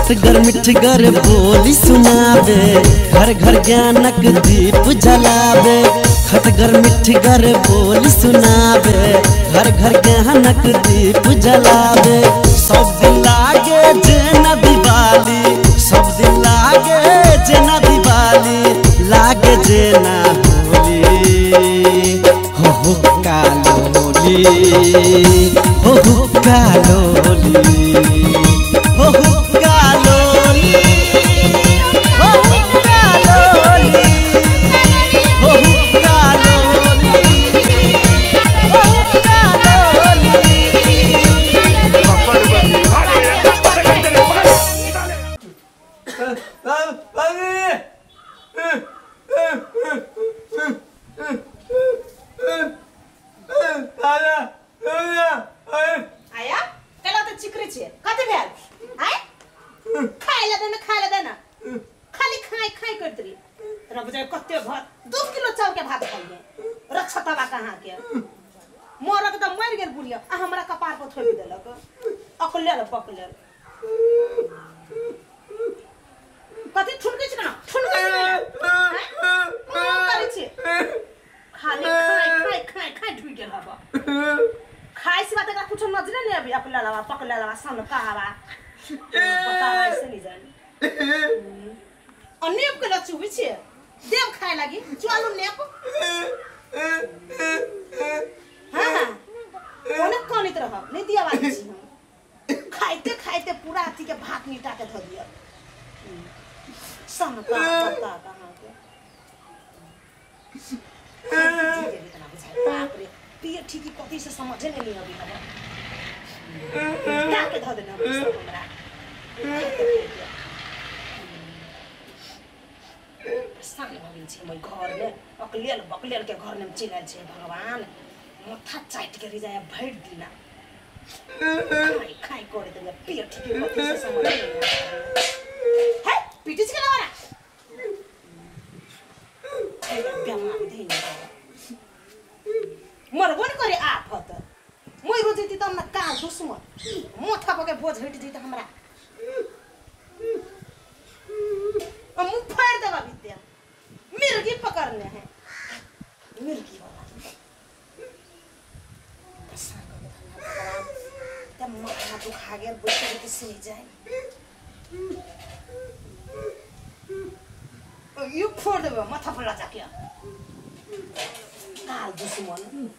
खटगर मिठगर बोली सुनावे, घर घर ज्ञानक दीप जलावे। खटगर मिठगर बोली सुनावे, घर घर ज्ञानक दीप जलावे। सब दिन लागे जेना दिवाली, सब दिन लागे जेना दिवाली, लागे जेना होली। हो कालोली, हो कालोली, हो कालोली, हो कालोली, हो कालोली, आया केला त चिकरे छे कते भेल आय खाइला देना खाली खाइ खाइ करतरी रब जाय कते भात 2 किलो चाउर के भात खाइए रक्षतवा कहां के मोरक त मर गेल बुढ़िया आ हमरा कपार पर थोपि देलक अकलेल पकलेल कते ठुनके छ ना ठुनके करे छे खाली खाइ खाइ खाइ ढुइ गेल हबा खाइ से बात का कुछ नजरे नहीं अभी अकलेलवा पकलेलवा सन कहावा पता ऐसे नहीं जानी अनेप के लचू भी छे देव खाए लगी चलू नेप हां ओने कोनी तरह नहीं दिया वाली छी हम खाइते खाइते पूरा अथी के भात नीटा के ध दिया सन का पता कहां के बाप रे पिए ठीकी कथी से समझे नहीं अभी हमरा क्या के ध देना हमरा सामने भगिन छे मैं घर में अकलेल बकलेल के घर में चिनल छे भगवान माथा चाट के रिजाया भर दिना खाई खाई करे त पिए ठीकी कथी से समझे नहीं है पीटिस के लवरा बेमा धैन मरबो न करे आफत मोय रोजती त हमरा का दुश्मन मोथा पके बोझ हट जैत हमरा मुंह फाड़ देवा विद्या मिर्गी पकड़ने हैं मिर्गी वाला तब माथा दुखा गया बैठे के सही जाए यू फोड़ देवा माथा पर लगा के काल दुश्मन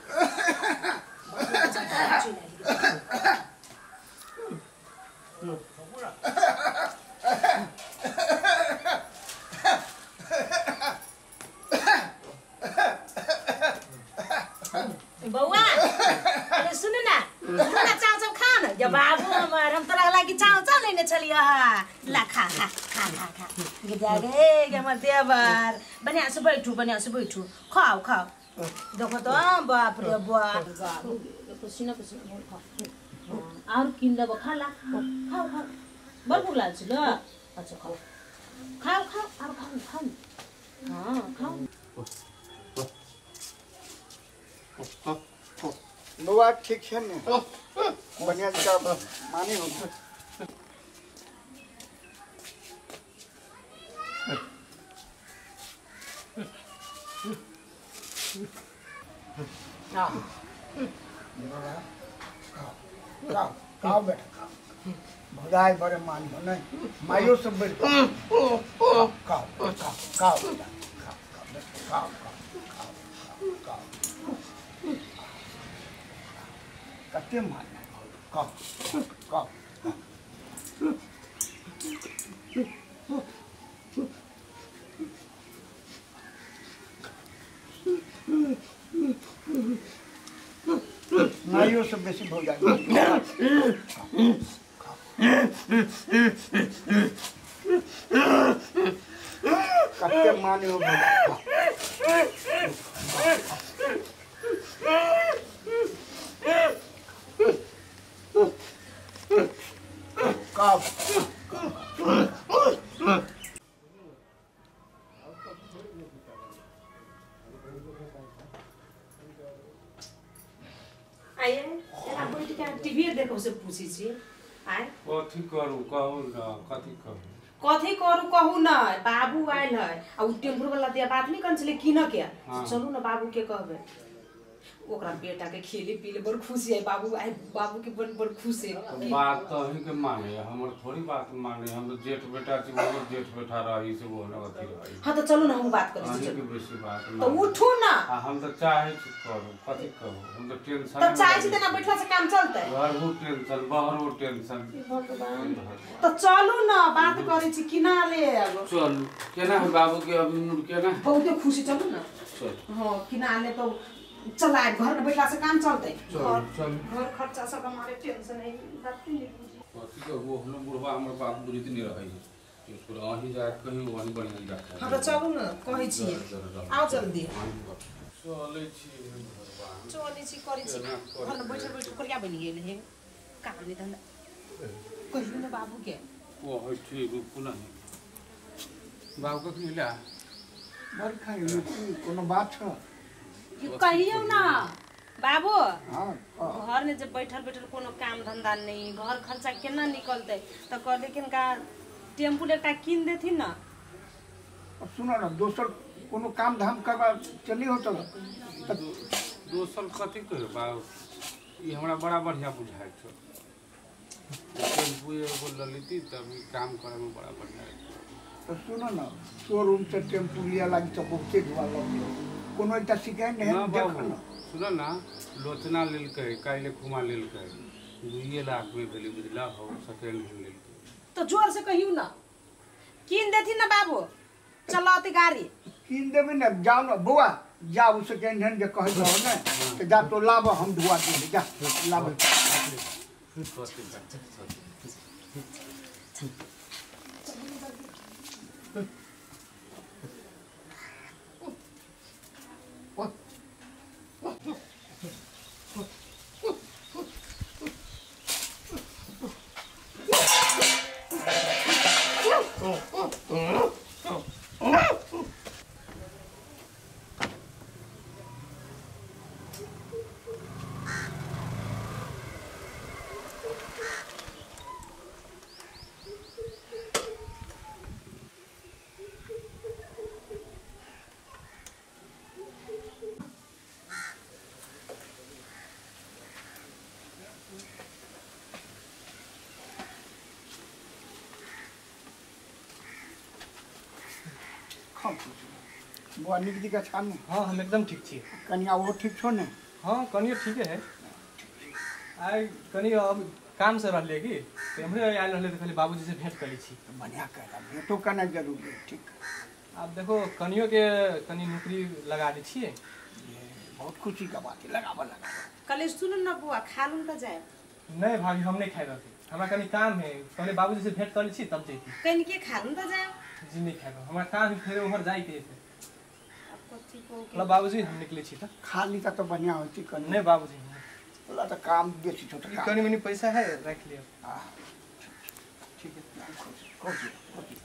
बउआ अरे सुन ना चाव चाव खा ना जब बाबू हमार हम तोरा लागी चाव चाव लेने चलिए ला खा खा खा खा खा गिदा रे हमर देवर बढ़िया से बैठू खाओ खाओ देखो तो बाप रे बाप पसीना पसीना खा और किन लेबो खा ला खाओ खाओ बड़ भूख लागल छ ल अच्छा खाओ खाओ खाओ और खाओ हां खाओ बउआ ठीक है ने बढ़िया का मानी हो खाओ बेटा भगाए बड़े मान हो नहीं मायो सब बड़े खाओ खाओ खाओ खाओ कते मान खाओ खाओ मायो सब बेसी भो जाए कते माने हो टीवी देखो से पूछी छी आय कथी करू कहू ना कथी करू कथी करू कहू ना बाबू आयल है आ उ टेम्पू वाला दिया बात नहीं कर चले की न के चलू ना बाबू के कहबे ओकरा बेटा के खेले पीले बड़ खुशी है बाबू आए बाबू के बड़ खुश है बात तो ही के माने हमर थोड़ी बात माने हम तो जेठ बेटा छी वो जेठ बेटा रही से वो ना अथी रही हां तो चलू ना हम बात करै छी के बेसी बात तो उठू ना हम तो चाहे छी करू कथी करू हम तो टेंशन तो चाहे छी तना बैठला से काम चलते घर वो टेंशन बाहर वो टेंशन तो चलू ना बात करै छी किना ले अब चलू केना है बाबू के अब केना बहुत खुशी चलू ना चल हां किना ले तो चला घर में बैठला से काम चलते चल घर खर्चा सब हमारे टेंशन है बात नहीं कथी के वो हम बुढ़वा हमर बाप बुढ़ी नहीं रहै छै इसको अही जा कहीं वही बढ़िया जाता हां तो चलू ना कहै छी आओ जल्दी चलै छी भगवान चलै छी करै छी घर में बैठल बैठल करिया बनि गेल है काम नहीं धंधा कहियो ना बाबू के ओ है ठीक रुकू ना बाबू के मिला बड़ खाई कोनो बात छ कहियो ना बाबू हां घर में जब बैठल बैठल कोनो काम धंधा नहीं घर खर्चा केना निकलते तो कह लेकिन का टेम्पू लेटा किन देथिन ना सुनो ना दोसर कोनो काम धाम करबा चली हो तो दोसर कथी कहे बाबू ई हमरा बड़ा बढ़िया बुझाय छ टेम्पू एगो ललिती तब काम करे में बड़ा बढ़िया तो सुनो ना शोरूम से टेम्पू लिया लागी तो बहुते दुआ लग कोनो एकटा शिकायत है देख ना सुनो ना लोचना लेलकै काइले खुमा लेलकै 2 लाख में भेली बुझला हो सेकेंड हैंड लेलकै तो जोर से कहियो ना किन देथिन ना बाबू चलाते गाड़ी किन देबे ना जाओ ना बुआ जाओ सेकेंड हैंड जे कहै हो ना तो जा तो लाभ हम धुआ दे जा लाभ बुआ निक दिका छानू हाँ हम एकदम ठीक छी कनिया वो ठीक छो ने हाँ कनियो ठीक है आई कनियो अब काम से रहले की तो हमरे आयल रहले तो खाली बाबूजी से भेंट करी छी बढ़िया कहला भेटो करना जरूरी है ठीक अब देखो कनियो के कनी नौकरी लगा दी छी बहुत खुशी का बात है लगावा कल सुनो ना बुआ खालून का जाए नहीं भाभी हम नहीं खाए रहते हमरा कनी काम है पहले बाबूजी से भेंट कर छी तब जैती कहीं के खालून का जाए जी नहीं खाए हमरा काम है फिर उधर जाई के कथी को मतलब बाबूजी हम निकले छी त खाली का तो बढ़िया होती कनी नहीं बाबूजी बोला तो काम बेसी छोटा कनी मनी पैसा है रख लियो हां ठीक है कोची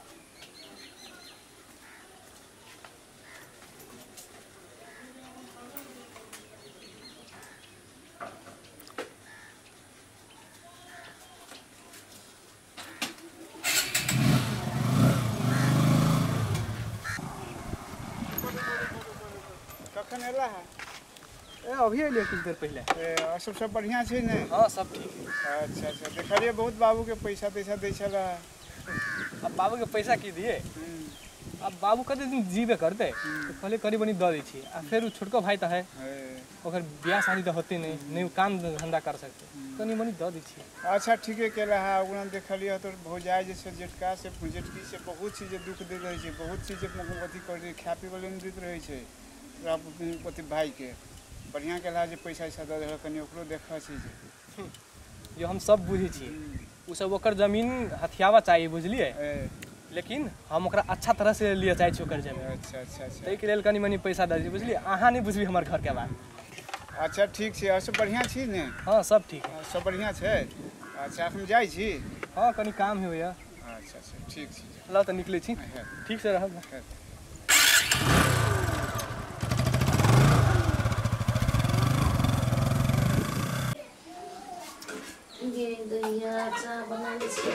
कखन एला है ए अभी आइले कुछ देर पहले सब बढ़िया छै ने हाँ सब ठीक है अच्छा अच्छा देखलिए बहुत बाबू के पैसा तैसा दै छला अब बाबू के पैसा की दिए अब बाबू कते दिन जीवे करते तो पहले करीब बनी दे दी छी आ फिर उ छोटको भाई त है ओकर बियाह शादी तो होते नहीं काम धंधा कर सकते कनी मनी दे दी छी अच्छा ठीक है केला है ओना देखलिए तो भौजाई जे से जेठका से जेठकी से बहुत चीज दुख दे रहे छै बहुत चीज अथी कर खा पी वाले में दैत रहे छै पति भाई के बढ़िया केला जे पैसा ऐसा दे रहे कनी ओकरो देखा छै जे जो हम सब बुझी छी उ सब ओकर जमीन हथियावा चाहिए बुझलिए लेकिन हम ओकरा अच्छा तरह से लिए चाहे छी ओकर जमीन अच्छा अच्छा अच्छा तै के लेल कनी मनी पैसा दे दी बुझलिए अहाँ नहीं बुझबी हमर घर के बात अच्छा ठीक छै सब बढ़िया छी ने हाँ सब ठीक है सब बढ़िया छै अच्छा हम जाई छी हाँ कनी काम है भैया अच्छा अच्छा ठीक छै ला तो निकले छी ठीक से रहब ये गैया चा बना ले छी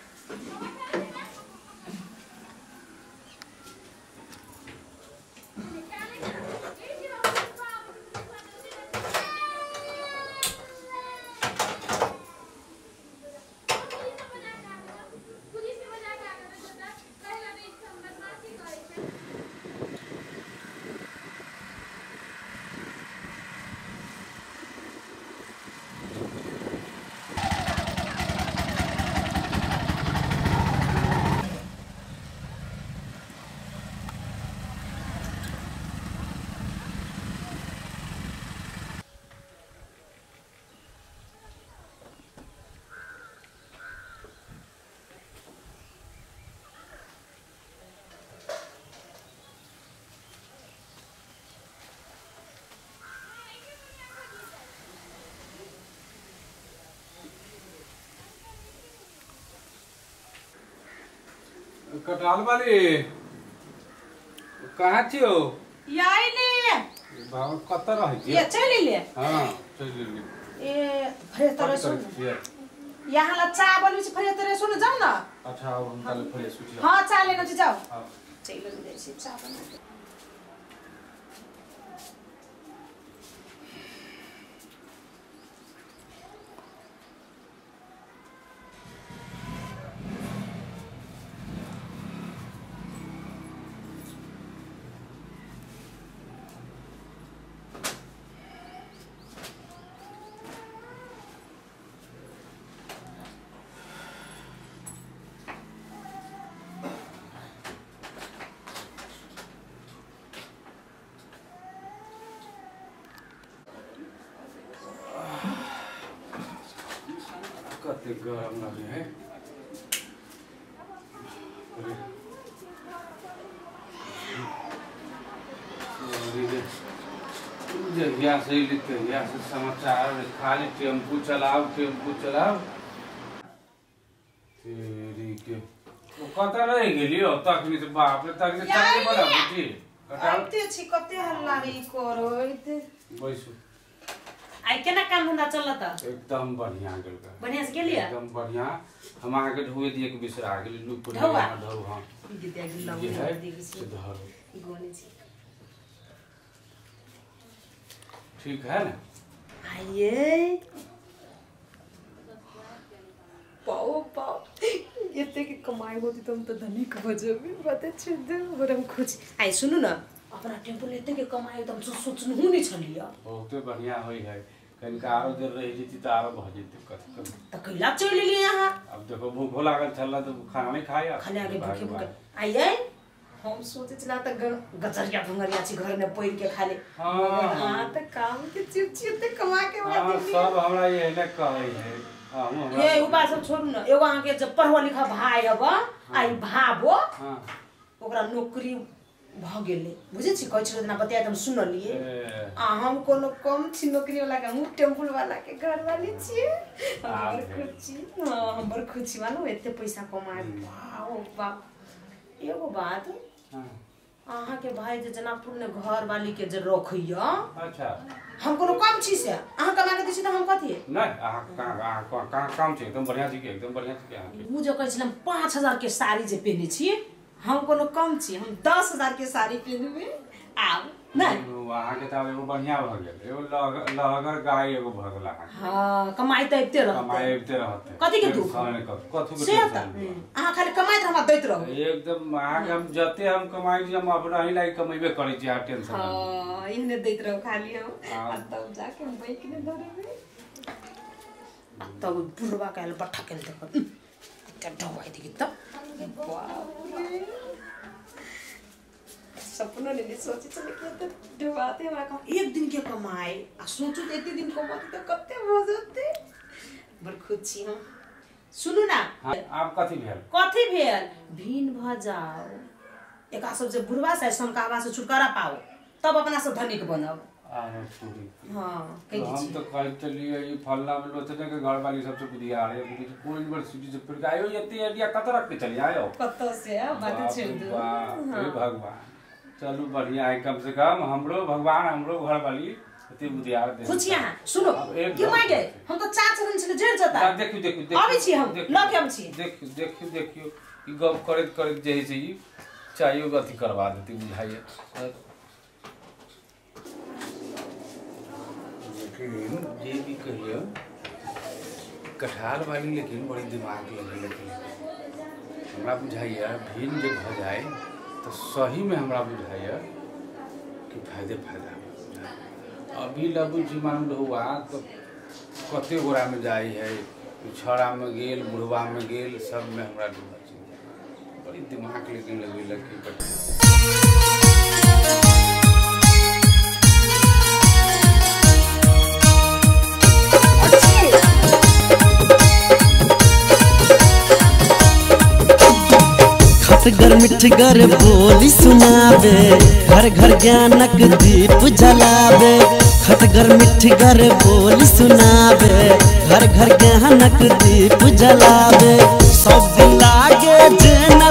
कटाल वाली कहाँ थियो याई ने बाबा कत रहे छी ये चली ले हां चल ले ए फरे तरह सुन यहाँ ला चावल में फरे तरह सुन जाऊ ना अच्छा अब हम कल फ्रेश उठी हां चाले न जाऊ हां चलो दे से चावल कते गरम लगे है जहिया से लिखते यहाँ से समाचार खाली टेम्पू चलाओ तेरी के वो कता रह गेलियो तखनी से बाप रे तखनी तखनी बना बुटी आइते छी कते हल्ला रे करो इते बैसु आई केना काम धंधा चलत एकदम बढ़िया गेल का बढ़िया से गेलिया एकदम बढ़िया हम आके ढोए दिए के बिसरा गेल लुक पर ढौआ? ढौ हां गीता के ये है देगी से धरो गोने छी ठीक है ना आइए पाओ इतने की कमाई होती तो हम तो धनिक हो जाबे बात छै बरम खुश आई सुनु ना अपना टेम्पो लेते के कमाई एकदम सोचनु नहीं छलिया बहुते बढ़िया होई है कनिका आरो देर रह जेती त आरो भ जेती कथि त कैला चल लिए यहाँ अब देखो भूख लागल छला तो खाना नहीं खाया खाने आगे भूखे आइए हम सोचे चला त गचरिया भंगरिया छी घर में पैर के खाले हां त काम के चिपचिप ते कमा के हां सब हमरा ये ने कहै है हां हमरा ये उबा सब छोड़ू ना एगो आहाँ के जब पढ़वा लिखा भाई हब आई भाबो हां ओकरा नौकरी भ गेले बुझे छी कहै छल ना बतिया हम सुनलिए आ हम कोनो कम छी नौकरी वाला के हम टेम्पल वाला के घर वाली छी हमर खुशी हां हमर खुशी मानो एते पैसा कमाए वाह एगो बात हां आहा के भाई जे जनकपुर ने घर वाली के जे रखिया अच्छा हम कोनो कम छी से आहा कमा के दिछि त हम कथि नहीं कहाँ काम छै एकदम बढ़िया छी एकदम बढ़िया छी अहाँ उ जो कहै छलम 5000 के साड़ी जे पहने छी हम कोनो कम छी हम 10000 के साड़ी पहनबे आब नहीं वहां के त एगो बढ़िया भ गेल एगो लहगर गाय एगो भ गेल हां कमाई त एते रहत कमाई एते रहते कथि के दुख कथु के से त आहा खाली कमाई त हमरा दैत रहो एकदम आगे हम जते हम कमाई छी हम अपना ही लायक कमेबे करै छी आ टेंशन हां इने दैत रहो खाली हम तब जाके हम बाइक ने धरबे तब बुढ़वा काल बठा के देखो त ढवाई दिख त सपनों ने सोचे चले कि तो डुबाते हमरा का एक दिन के कमाए आ सोचो एते दिन कमाते तो कते हो जते बड़ खुशी हम सुनु ना आप कथि भेल भीन भ जाओ एका सब जे बुढ़वा से समकावा से छुटकारा पाओ तब अपना सब धनिक बनब हां हम तो कहै चलिए ई फल्ला में लोचने के घर वाली सबसे बुधिया है कोई यूनिवर्सिटी से फिर आयो एते एरिया कत रख के चली आयो कत से बात छेड़ दो हे भगवान चलो बढ़िया है कम से कम हमरो भगवान हमरो घर वाली ते बुधियार दे खुचिया सुनो अब एक क्यों आ गए हम तो चार दिन से जेल जाता देखियो आबै छी हम लके आबै छी देखियो ई गप करत जे छै ई चाहिए गति करवा देती बुझाइए। लेकिन ये भी कहिए कठार वाली लेकिन बड़ी दिमाग लगे लेकिन हमरा बुझाइए भीड़ जब हो जाए तो सही में हमरा बुझाइए कि फायदा अभी लगू जी मान हुआ तो कते गोरा में जाए है छड़ा में गेल बुढ़वा में गेल सब में हमरा डूबा बड़ी दिमाग लेकिन लगे लगी खटगर मिठगर बोली सुनावे घर घर ज्ञानक दीप जलावे खटगर मिठगर बोली सुनावे घर घर ज्ञानक दीप जलावे सब लागे जन